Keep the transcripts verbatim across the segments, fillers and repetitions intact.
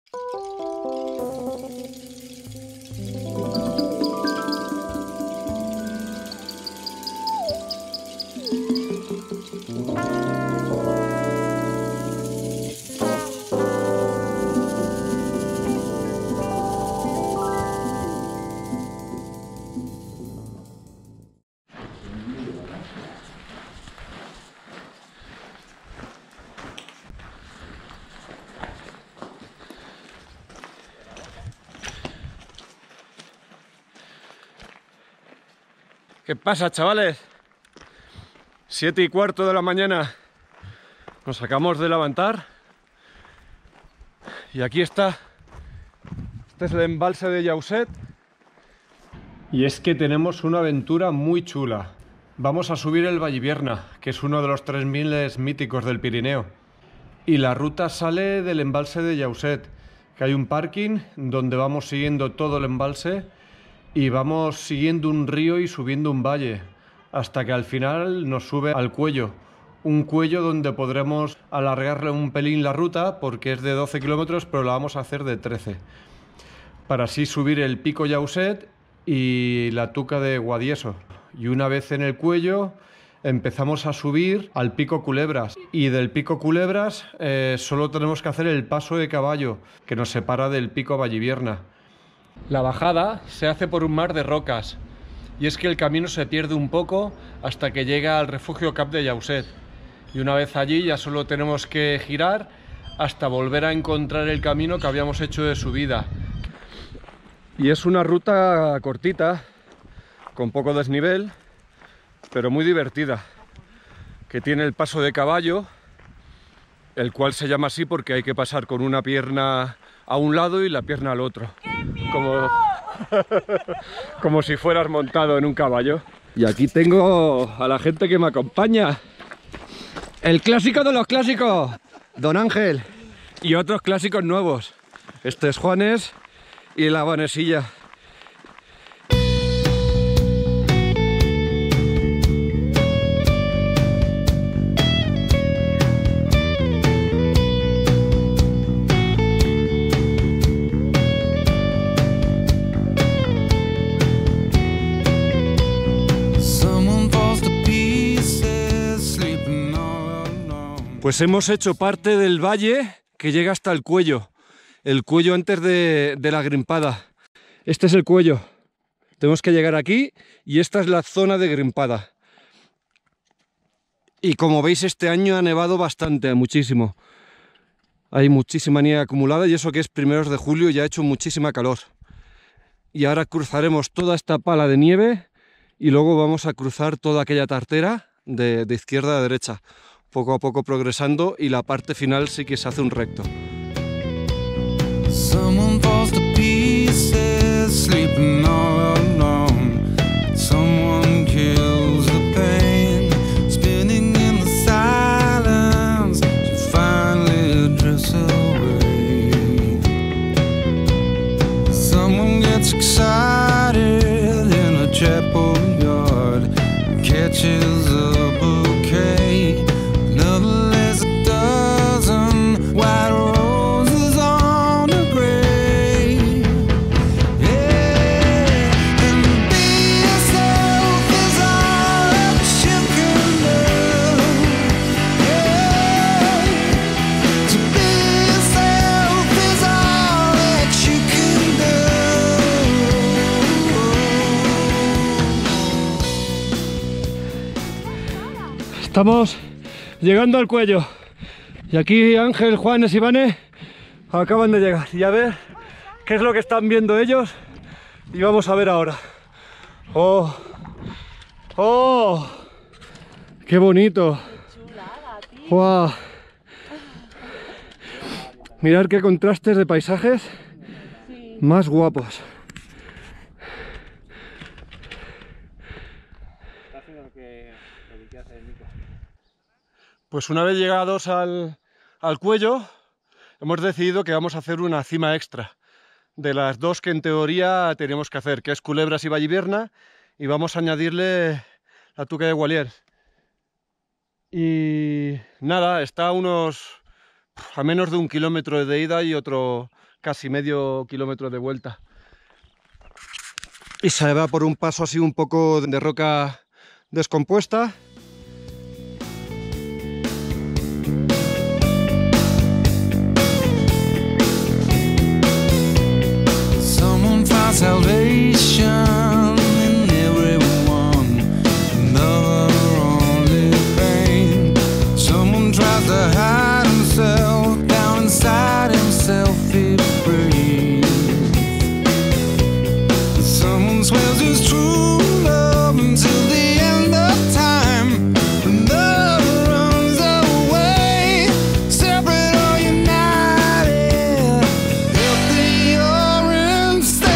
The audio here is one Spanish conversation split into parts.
¿Qué pasa, chavales? Siete y cuarto de la mañana. Nos acabamos de levantar. Y aquí está. Este es el embalse de Llauset. Y es que tenemos una aventura muy chula. Vamos a subir el Vallivierna, que es uno de los tres mil míticos del Pirineo. Y la ruta sale del embalse de Llauset, que hay un parking donde vamos siguiendo todo el embalse y vamos siguiendo un río y subiendo un valle, hasta que al final nos sube al cuello. Un cuello donde podremos alargarle un pelín la ruta, porque es de doce kilómetros, pero la vamos a hacer de trece. Para así subir el pico Llauset y la Tuca de Guadieso. Y una vez en el cuello empezamos a subir al pico Culebras. Y del pico Culebras eh, solo tenemos que hacer el paso de caballo, que nos separa del pico Vallivierna. La bajada se hace por un mar de rocas, y es que el camino se pierde un poco hasta que llega al refugio Cap de Llauset. Y una vez allí ya solo tenemos que girar hasta volver a encontrar el camino que habíamos hecho de subida. Y es una ruta cortita, con poco desnivel, pero muy divertida, que tiene el paso de caballo, el cual se llama así porque hay que pasar con una pierna a un lado y la pierna al otro, como, como si fueras montado en un caballo. Y aquí tengo a la gente que me acompaña. El clásico de los clásicos, Don Ángel. Y otros clásicos nuevos. Este es Juanes y la Vanesilla. Pues hemos hecho parte del valle que llega hasta el cuello, el cuello antes de, de la Grimpada. Este es el cuello, tenemos que llegar aquí y esta es la zona de Grimpada. Y como veis, este año ha nevado bastante, muchísimo. Hay muchísima nieve acumulada y eso que es primeros de julio y ha hecho muchísima calor. Y ahora cruzaremos toda esta pala de nieve y luego vamos a cruzar toda aquella tartera de, de izquierda a derecha, poco a poco progresando, y la parte final sí que se hace un recto. Someone falls to pieces, sleeping all alone. Someone kills the pain, spinning in the silence. She finally drifts away. Someone gets excited in a chapel yard, catches a bouquet. Estamos llegando al cuello y aquí Ángel, Juanes y Vane acaban de llegar, y a ver qué es lo que están viendo ellos y vamos a ver ahora. ¡Oh! ¡Oh! ¡Qué bonito! ¡Wow! Mirad qué contrastes de paisajes más guapos. Pues una vez llegados al, al cuello, hemos decidido que vamos a hacer una cima extra de las dos que en teoría tenemos que hacer, que es Culebras y Vallivierna, y vamos a añadirle la Tuca de Gualiers. Y nada, está a unos a menos de un kilómetro de ida y otro casi medio kilómetro de vuelta. Y se va por un paso así un poco de roca descompuesta. Salvation in everyone, another only pain. Someone tries to hide himself down inside himself, he breathes. Someone swears his true love until the end of time. Another runs away, separate or united, healthy or insane.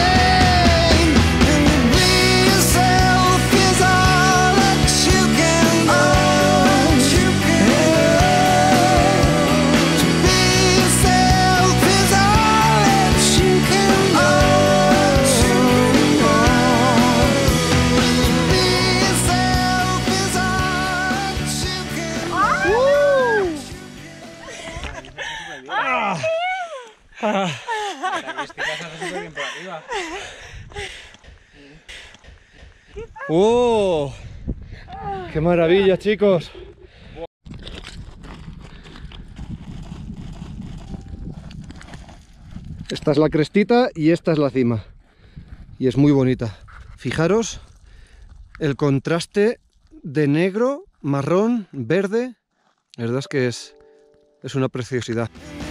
¡Oh! ¡Qué maravilla, chicos! Esta es la crestita y esta es la cima. Y es muy bonita. Fijaros el contraste de negro, marrón, verde. La verdad es que es, es una preciosidad.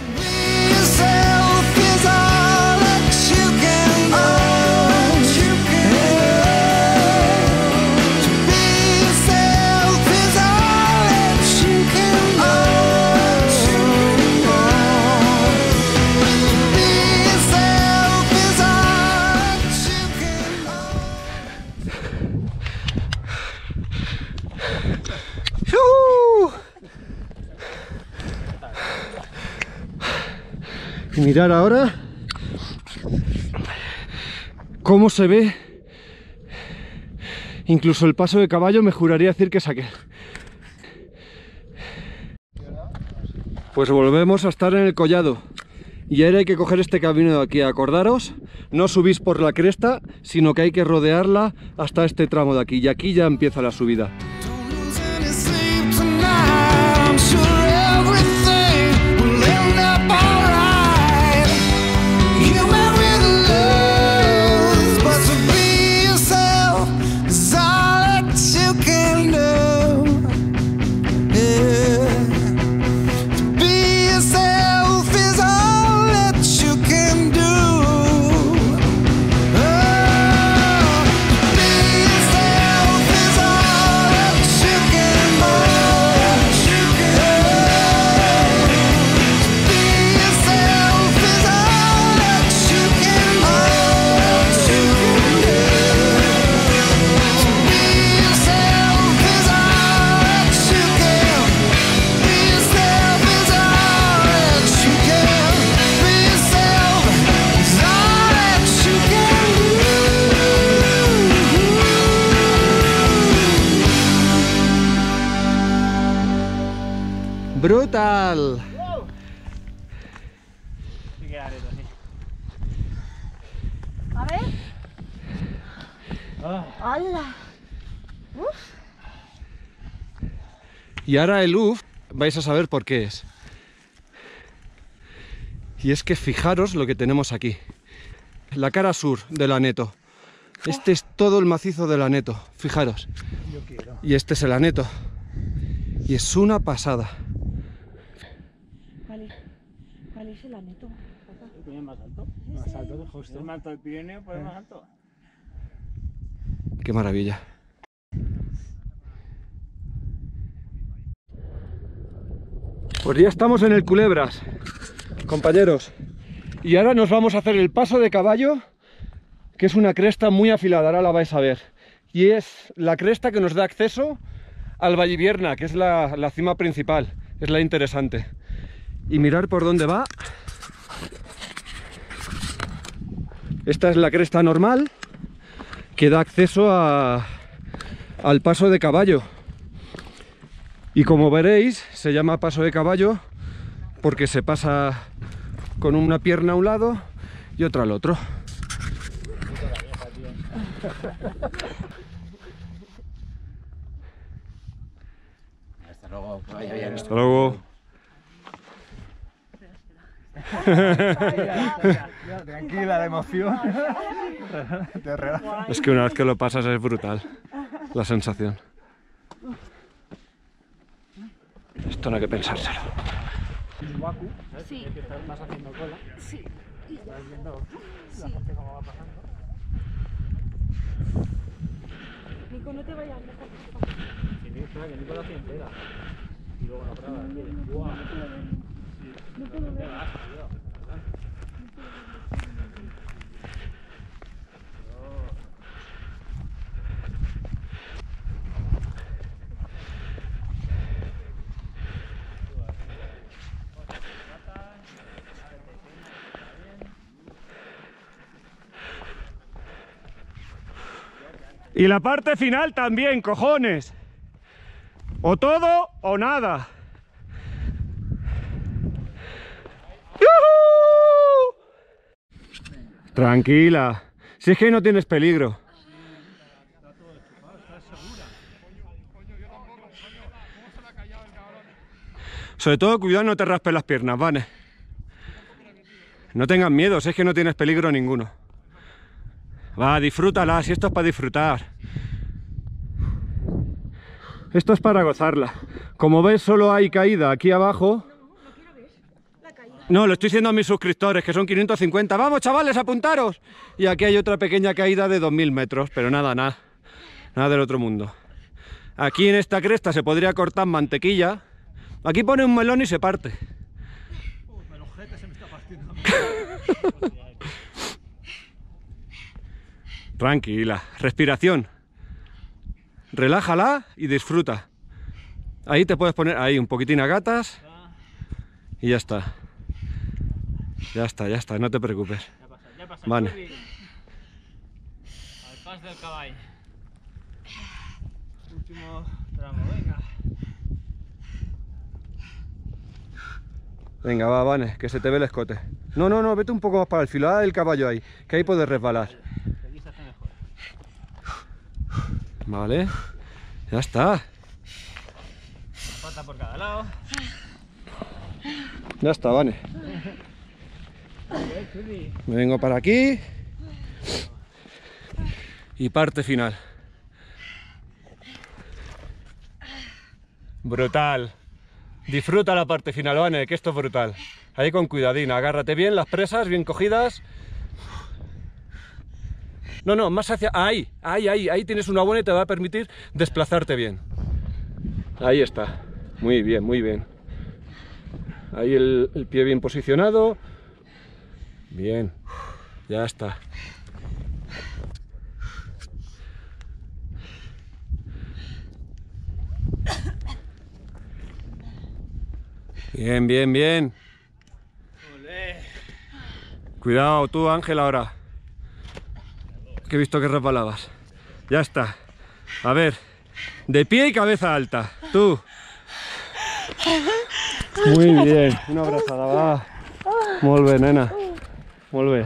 Y mirar ahora cómo se ve incluso el paso de caballo. Me juraría decir que es aquel. Pues volvemos a estar en el collado y ahora hay que coger este camino de aquí. Acordaros, no subís por la cresta, sino que hay que rodearla hasta este tramo de aquí, y aquí ya empieza la subida. ¡Brutal! Sí que areto, sí. A ver. Ah. ¡Hala! Uf. Y ahora el uf vais a saber por qué es. Y es que fijaros lo que tenemos aquí. La cara sur del Aneto. Este es todo el macizo del Aneto, fijaros. Yo quiero. Y este es el Aneto. Y es una pasada. ¿Cuál es? ¿Cuál es el Aneto? ¿El Pirineo más alto? Más alto de justo. El más alto del Pirineo, pues más alto. ¡Qué maravilla! Pues ya estamos en el Culebras, compañeros. Y ahora nos vamos a hacer el paso de caballo, que es una cresta muy afilada, ahora la vais a ver. Y es la cresta que nos da acceso al Vallivierna, que es la, la cima principal, es la interesante. Y mirar por dónde va. Esta es la cresta normal, que da acceso a, al paso de caballo. Y como veréis, se llama paso de caballo porque se pasa con una pierna a un lado y otra al otro. Hasta luego, que vaya bien. Hasta luego. Tranquila, la emoción. Te relajas. Es que una vez que lo pasas es brutal la sensación. Esto no hay que pensárselo. Sí. Que estás más haciendo cola. Sí. Estás viendo la gente cómo va pasando. Nico, no te vayas lejos. Y ni espera, que Nico la hace entera. Y luego la prueba. ¡Buah! No puedo ver. Y la parte final también, cojones. O todo o nada. ¡Yujú! Tranquila. Si es que no tienes peligro. Sobre todo, cuidado, no te raspes las piernas, ¿vale? No tengas miedo, si es que no tienes peligro ninguno. Va, disfrútala, si esto es para disfrutar. Esto es para gozarla. Como ves, solo hay caída aquí abajo. No, lo estoy diciendo a mis suscriptores, que son quinientos cincuenta. ¡Vamos, chavales, apuntaros! Y aquí hay otra pequeña caída de dos mil metros, pero nada, nada. Nada del otro mundo. Aquí en esta cresta se podría cortar mantequilla. Aquí pone un melón y se parte. Tranquila, respiración. Relájala y disfruta. Ahí te puedes poner ahí un poquitín a gatas y ya está. Ya está, ya está, no te preocupes. Ya pasa, ya pasa. Vale. Al pas del caballo. Último tramo, venga. Venga, va, Vane, que se te ve el escote. No, no, no, vete un poco más para el filo, ah, el caballo ahí, que ahí puedes resbalar. Aquí se hace mejor. Vale, ya está. Una pata por cada lado. Ya está, Vane. Me vengo para aquí. Y parte final. Brutal. Disfruta la parte final, Vane, que esto es brutal. Ahí con cuidadín, agárrate bien, las presas bien cogidas. No, no, más hacia... Ahí, ahí, ahí, ahí tienes una buena y te va a permitir desplazarte bien. Ahí está. Muy bien, muy bien. Ahí el, el pie bien posicionado. Bien. Ya está. Bien, bien, bien. Olé. Cuidado tú, Ángel, ahora. Que he visto que resbalabas. Ya está. A ver. De pie y cabeza alta. Tú. Muy bien. Una abrazada, va. Molt bé, nena. Molt bé.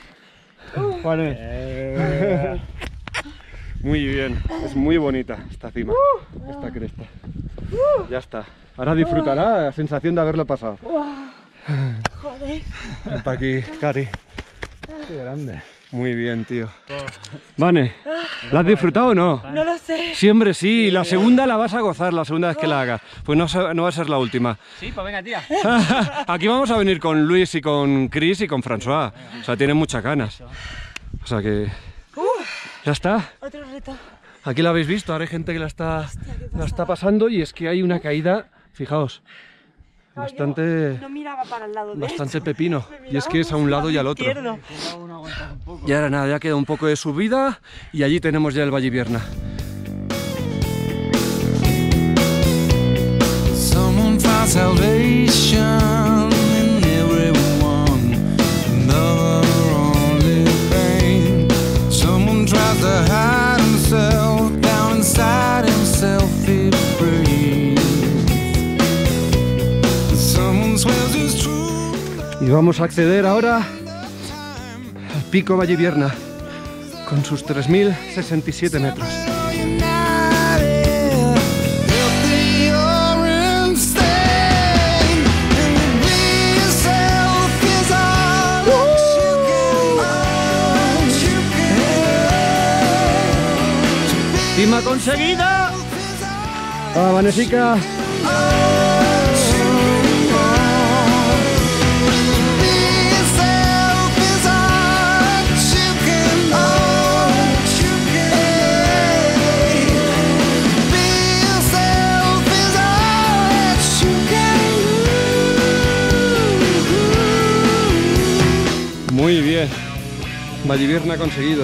Vale. Muy bien. Es muy bonita esta cima. Esta cresta. Ya está. Ahora disfrutará la sensación de haberlo pasado. Joder. Ven pa' aquí, Cari. Qué grande. Muy bien, tío. Vane, ¿la has disfrutado o no? No lo sé. Siempre sí, la segunda la vas a gozar, la segunda vez que la hagas. Pues no, se- no va a ser la última. Sí, pues venga, tía. Aquí vamos a venir con Luis y con Chris y con François. O sea, tienen muchas ganas. O sea que... Ya está. Otro reto. Aquí la habéis visto, ahora hay gente que la está, la está pasando y es que hay una caída, fijaos, bastante, No miraba para el lado de bastante esto. pepino. Me Y es miraba que es a un lado y al otro. izquierdo. Y ahora nada, ya queda un poco de subida y allí tenemos ya el Vallivierna. Someone finds salvation in everyone, another only pain. Someone tries to hide himself down inside himself, he breathes. Someone swears his vamos a acceder ahora al pico Vallivierna, con sus tres mil sesenta y siete metros. ¡Cima conseguida! ¡Ah, Vanesica! Muy bien, Vallivierna conseguido.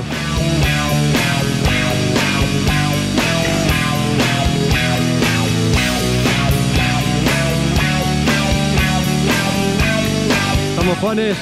¡Vamos, Juanes!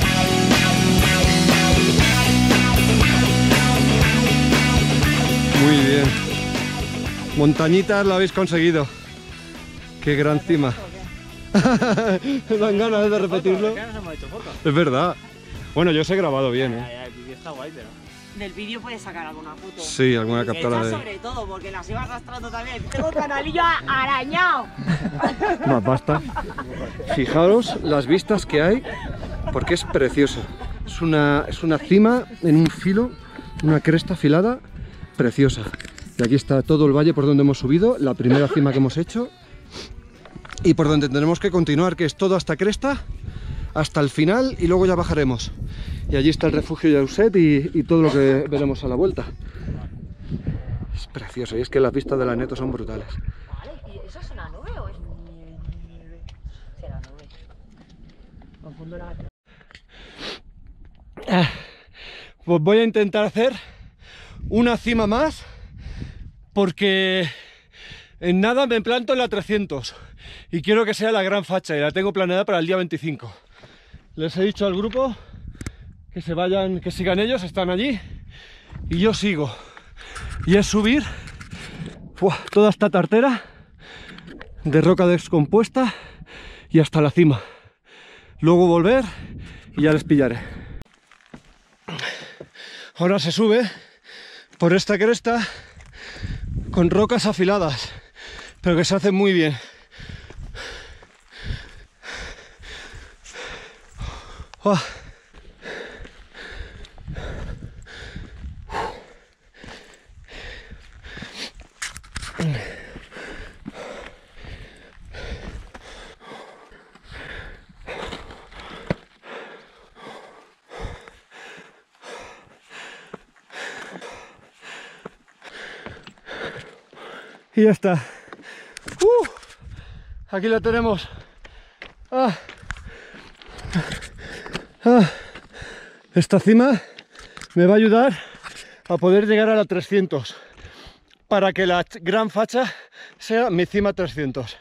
Muy bien. Montañitas lo habéis conseguido. ¡Qué gran cima! Me dan ganas de repetirlo. ¿Por qué no nos hemos hecho fotos? Es verdad. Bueno, yo os he grabado bien, Ya, ¿eh? ya, el vídeo está guay, pero... Del vídeo puedes sacar alguna foto. Sí, alguna captura Echas de... sobre todo, porque las iba arrastrando también. Tengo el canalillo arañado. Más basta. Fijaros las vistas que hay, porque es precioso. Es una, es una cima en un filo, una cresta afilada, preciosa. Y aquí está todo el valle por donde hemos subido, la primera cima que hemos hecho. Y por donde tenemos que continuar, que es todo hasta cresta, hasta el final, y luego ya bajaremos. Y allí está el refugio Jauset y, y todo lo que veremos a la vuelta. Es precioso, y es que las vistas de la Neto son brutales. Vale, ¿y eso es una nube o es nieve? Será nube. Confundo la... Ah, pues voy a intentar hacer una cima más, porque en nada me planto en la trescientos y quiero que sea la gran facha, y la tengo planeada para el día veinticinco. Les he dicho al grupo que se vayan, que sigan ellos, están allí, y yo sigo. Y es subir ¡fua! Toda esta tartera de roca descompuesta y hasta la cima. Luego volver y ya les pillaré. Ahora se sube por esta cresta con rocas afiladas, pero que se hacen muy bien. ¡Oh! Y ya está. Uh, aquí la tenemos. Ah. Ah. Esta cima me va a ayudar a poder llegar a la trescientos, para que la gran facha sea mi cima trescientos.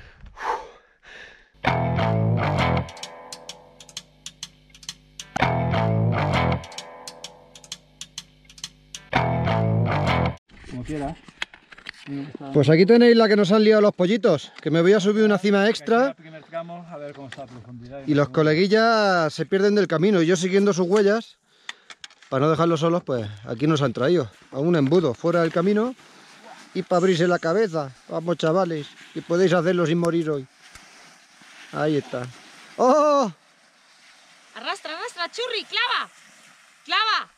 Como quieras. Pues aquí tenéis la que nos han liado los pollitos, que me voy a subir una cima extra A ver cómo está la profundidad. y los coleguillas se pierden del camino, y yo siguiendo sus huellas, para no dejarlos solos, pues aquí nos han traído a un embudo fuera del camino y para abrirse la cabeza. Vamos, chavales, y podéis hacerlo sin morir hoy. Ahí está. ¡Oh! Arrastra, arrastra, churri, clava. Clava.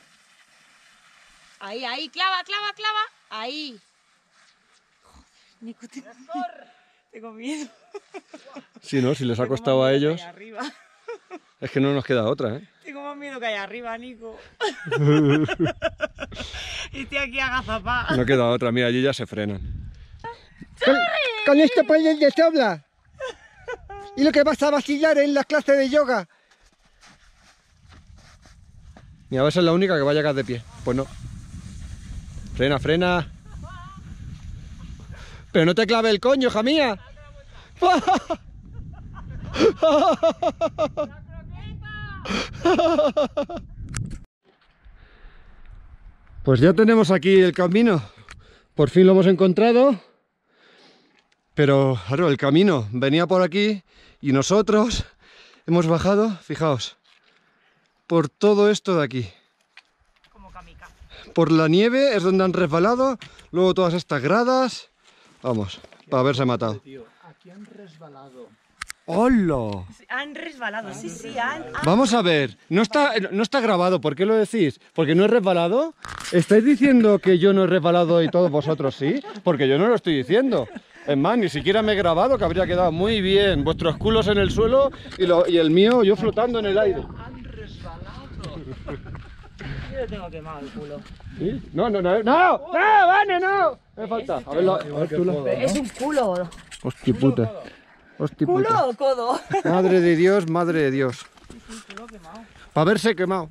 Ahí, ahí, clava, clava, clava. Ahí. Nico, tengo, tengo miedo. Sí, ¿no? Si les ha Tengo costado más a miedo ellos, que allá arriba. es que no nos queda otra, ¿eh? Tengo más miedo que allá arriba, Nico. Y estoy aquí agazapá. No queda otra, mira, allí ya se frenan. Con, con esto puedes de sobra. Y lo que vas a vacilar en la clase de yoga. Mira, va a ser la única que va a llegar de pie. Pues no. Frena, frena. Pero no te clave el coño, hija mía. Pues ya tenemos aquí el camino. Por fin lo hemos encontrado. Pero claro, el camino venía por aquí y nosotros Hemos bajado, fijaos, por todo esto de aquí. Como kamikaze. Por la nieve es donde han resbalado, luego todas estas gradas. Vamos, para haberse matado. Tío, aquí han resbalado. ¡Hola! Han resbalado, sí, sí, han... han- Vamos a ver, no está, no está grabado, ¿por qué lo decís? ¿Porque no he resbalado? ¿Estáis diciendo que yo no he resbalado y todos vosotros sí? Porque yo no lo estoy diciendo. Es más, ni siquiera me he grabado, que habría quedado muy bien. Vuestros culos en el suelo y, lo- y el mío yo flotando en el aire. Han resbalado. Yo le tengo quemado el culo. ¿Sí? No, no, no, no, no, Vane, no. Me falta. A ver, la- a ver tú la- Es un culo. Hostia puta. Hostia puta. ¿Culo o codo? Madre de Dios, madre de Dios. Culo quemado. Para haberse quemado.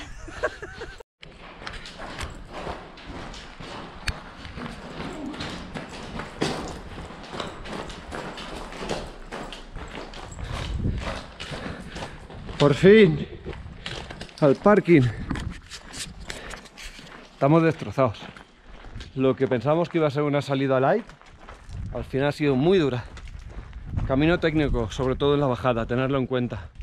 Por fin, al parking. Estamos destrozados. Lo que pensamos que iba a ser una salida light, al final ha sido muy dura. Camino técnico, sobre todo en la bajada, tenerlo en cuenta.